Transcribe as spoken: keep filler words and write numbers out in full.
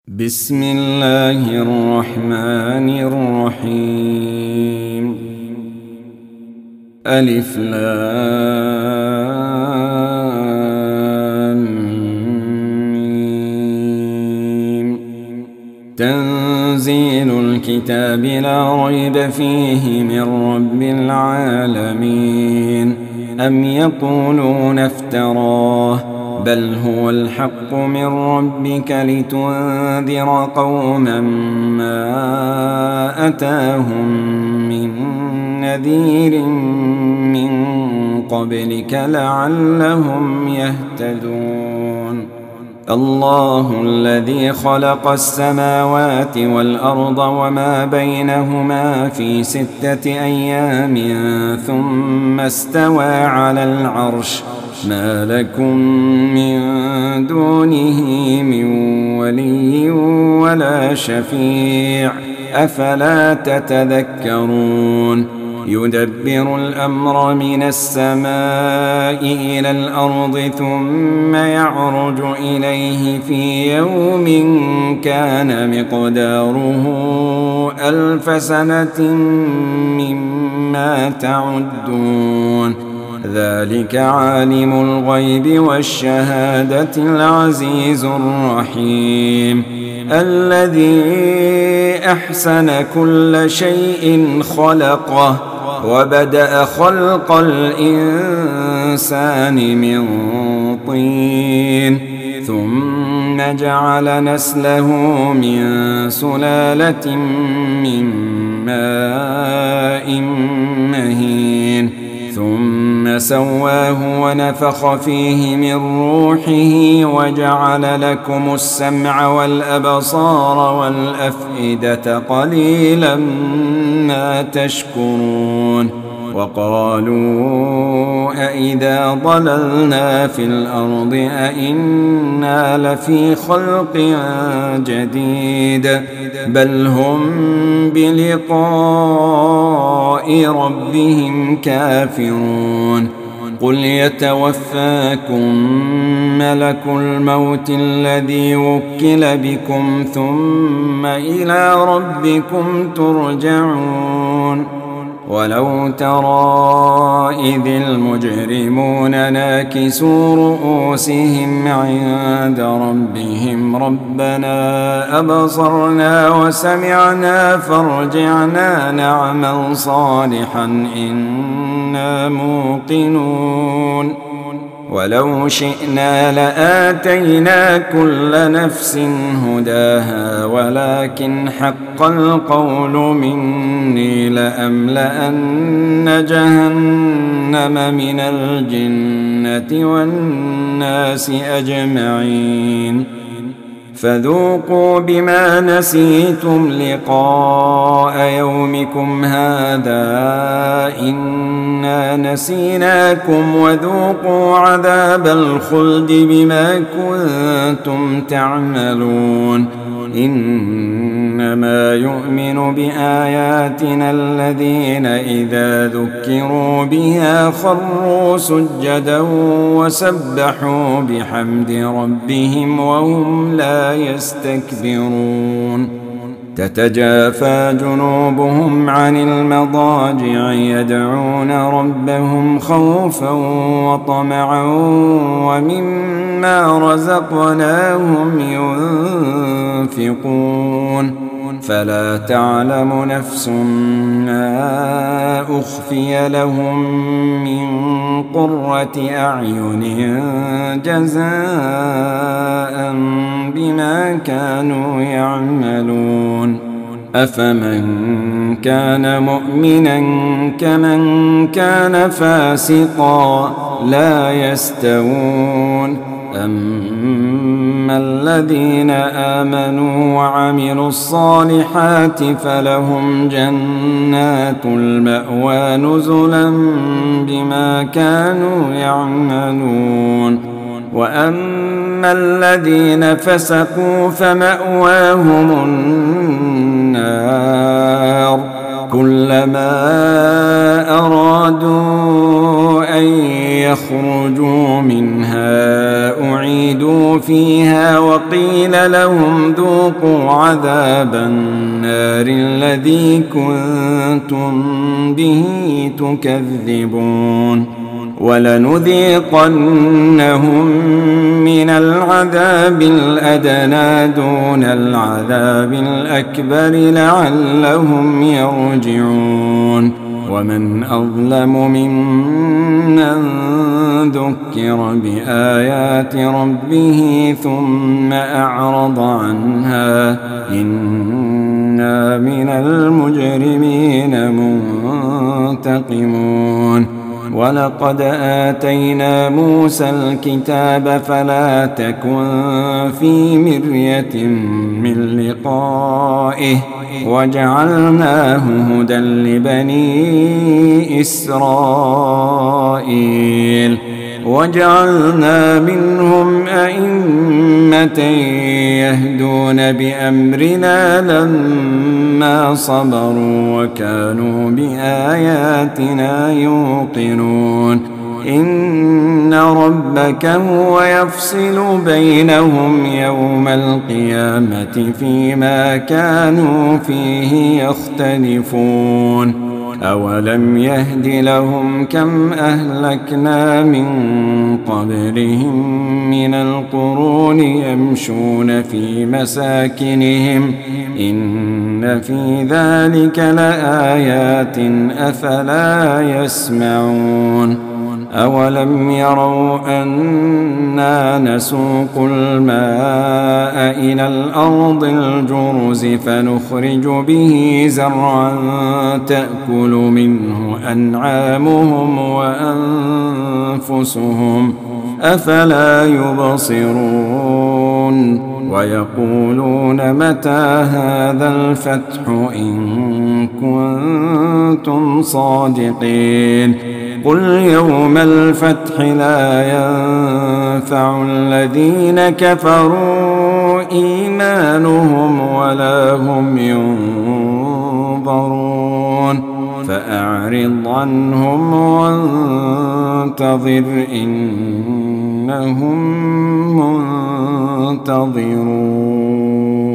بسم الله الرحمن الرحيم. ألف لام ميم. تنزيل الكتاب لا ريب فيه من رب العالمين. أم يقولون افتراه بل هو الحق من ربك لتنذر قوما ما أتاهم من نذير من قبلك لعلهم يهتدون. الله الذي خلق السماوات والأرض وما بينهما في ستة أيام ثم استوى على العرش. ما لكم من دونه من ولي ولا شفيع أفلا تتذكرون. يدبر الأمر من السماء إلى الأرض ثم يعرج إليه في يوم كان مقداره ألف سنة مما تعدون. ذلك عالم الغيب والشهادة العزيز الرحيم. الذي أحسن كل شيء خلقه وبدأ خلق الإنسان من طين ثم جعل نسله من سلالة من ماء مهين ثم سواه ونفخ فيه من روحه وجعل لكم السمع والأبصار والأفئدة قليلا ما تشكرون. وقالوا أإذا ضللنا في الأرض أإنا لفي خلق جديد بل هم بلقاء ربهم كافرون. قل يتوفاكم ملك الموت الذي وكل بكم ثم إلى ربكم ترجعون. ولو ترى إذ المجرمون ناكسوا رؤوسهم عند ربهم ربنا أبصرنا وسمعنا فارجعنا نعمل صالحا إنا موقنون. ولو شئنا لآتينا كل نفس هداها ولكن حق القول مني لأملأن جهنم من الجنة والناس أجمعين. فذوقوا بما نسيتم لقاء يومكم هذا إنا نسيناكم وذوقوا عذاب الخلد بما كنتم تعملون. إنما يؤمن بآياتنا الذين إذا ذكروا بها خروا سجدا وسبحوا بحمد ربهم وهم لا يستكبرون. تتجافى جنوبهم عن المضاجع يدعون ربهم خوفا وطمعا ومما رزقناهم ينفقون. فلا تعلم نفس ما أخفي لهم من قرة أعين جزاء بما كانوا يعملون. أفمن كان مؤمنا كمن كان فاسقا لا يستوون. أما الذين آمنوا وعملوا الصالحات فلهم جنات المأوى نزلا بما كانوا يعملون. وأما الذين فسقوا فمأواهم النار كلما أرادوا أن يخرجوا منها أعيدوا فيها وقيل لهم ذوقوا عذاب النار الذي كنتم به تكذبون ولنذيقنهم من العذاب الأدنى دون العذاب الأكبر لعلهم يرجعون ومن أظلم ممن ذكر بآيات ربه ثم أعرض عنها إنا من المجرمين منتقمون ولقد آتينا موسى الكتاب فلا تكن في مرية من لقائه وجعلناه هدى لبني إسرائيل وجعلنا منهم أئمة يهدون بأمرنا لما صبروا وكانوا بآياتنا يوقنون إن ربك هو يفصل بينهم يوم القيامة فيما كانوا فيه يختلفون أولم يهد لهم كم أهلكنا من قبلهم من القرون يمشون في مساكنهم إن في ذلك لآيات أفلا يسمعون أولم يروا أنا نسوق الماء إلى الأرض الجرز فنخرج به زرعا تأكل منه أنعامهم وأنفسهم أفلا يبصرون ويقولون متى هذا الفتح إن كنتم صادقين قل يوم الفتح لا ينفع الذين كفروا إيمانهم ولا هم ينظرون فأعرض عنهم وانتظر إنهم منتظرون.